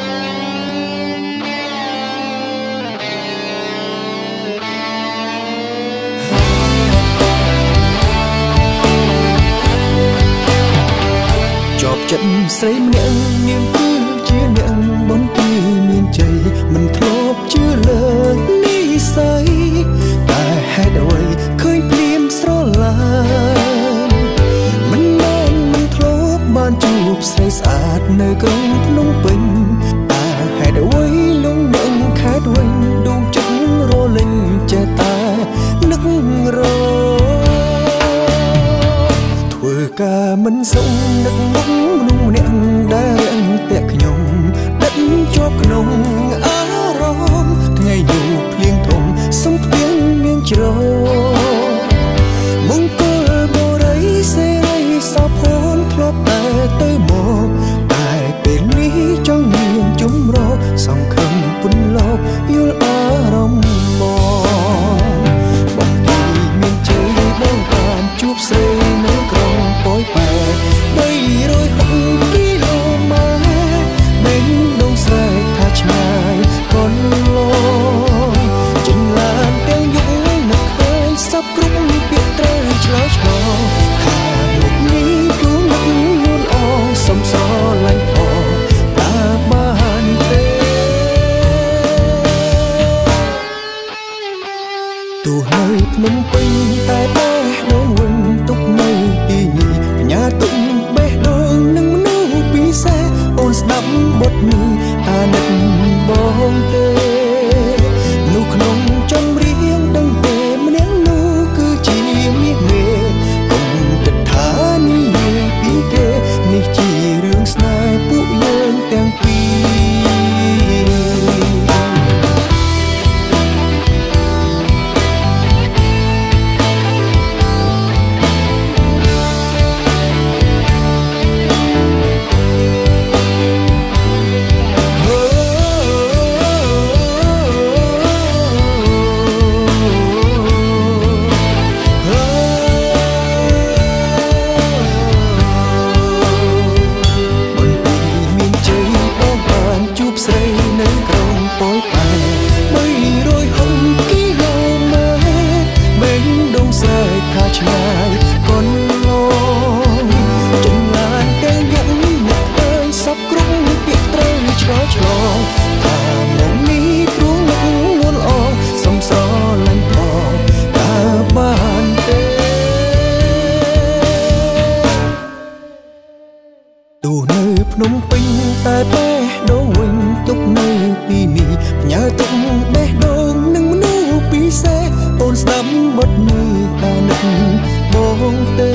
ចិត្តស្រីម្នាក់នាងគឺជាអ្នកបន្ទាយមានជ័យមិនធ្លាប់ជឿលើនិស្ស័យតែហេតុអ្វីឃើញភ្លាមស្រឡាញ់មិនមែនមិនធ្លាប់បានជួបស្រីស្អាតនៅក្រុងភ្នំពេញតែហេតុអ្វីលងនឹងខេត្តវិញដួងចិត្តរលឹងចេះតែនឹករធ្វើការមិនសុខនឹកមុខមនុស្សម្នាក់ដែលរាំងពាក់ខ្ញុំដិតជាប់ក្នុងអារម្មណ៍ថ្ងៃយប់ភ្លៀងធំសំភ្លៀងមានជ្រោមង្គលបរិយសេរីសោភ័ណធ្លាប់តែទៅមកតែពេលនេះចង់មានជំរកសង្ឃឹមពុនលោកយល់អារម្មណ៍មកបងទីមានជ័យបងបានជួបស្រីនៅក្រុងប៉ោយប៉ែ360គីឡូម៉ែត្រមិនដងស្រែកថាឆ្ងាយកូនលងចិនឡានទាំងយប់នឹកឃើញសពគ្រប់ពាក្យត្រូវឆ្លើយឆ្លងថាលោកនេះគូនឹកលួនអងសំស្រឡាញ់ផងតើបានទេទូនៅភ្នំពេញតែបេះដូងវិញទុកនៅទីនេះផ្ញើទុកបេះដូងនឹងមនុស្សពិសេសអូនស្ដាប់បទនេះតើនឹកបងទេនោះក្នុងចម្រៀងដឹងទេម្នាក់នោះគឺជាមាសមេកុំគិតថានេះពីគេនេះជារឿងស្នេហ៍ពួកយើងទាំងពីរឆ្ងាយកូនលងចិនឡានទាំងយប់នឹកឃើញសពគ្រប់ពាក្យត្រូវឆ្លើយឆ្លងថាមកនេះព្រោះនឹកលួនអងសំស្រឡាញ់ផងតើបានទេទូនៅភ្នំពេញតែបេះដូងវិញទុកនៅទីនេះផ្ញើទុកបេះដូងនឹងមនុស្សពិសេសអូនស្ដាប់បទនេះតើនឹកបងទេ